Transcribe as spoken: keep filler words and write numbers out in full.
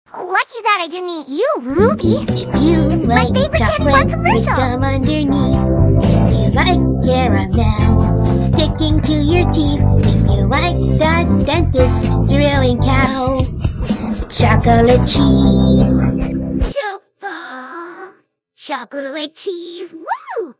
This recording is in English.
Lucky that I didn't eat you, Ruby. If you This is like my favorite candy bar chocolate, commercial. come underneath. If you like caramel, sticking to your teeth. If you like the dentist drilling cow, chocolate cheese. Chocolate cheese. Woo!